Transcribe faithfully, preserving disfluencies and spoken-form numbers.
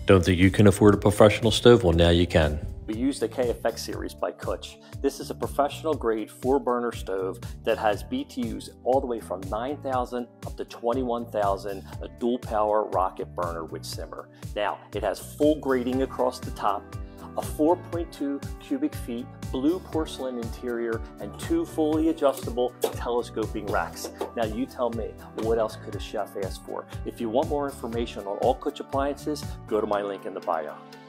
Don't think you can afford a professional stove? Well, now you can. We use the K F X series by Kutch. This is a professional grade four burner stove that has B T Us all the way from nine thousand up to twenty-one thousand, a dual power rocket burner with simmer. Now, it has full grating across the top, a four point two cubic feet blue porcelain interior, and two fully adjustable telescoping racks. Now you tell me, what else could a chef ask for? If you want more information on all Kutch appliances, go to my link in the bio.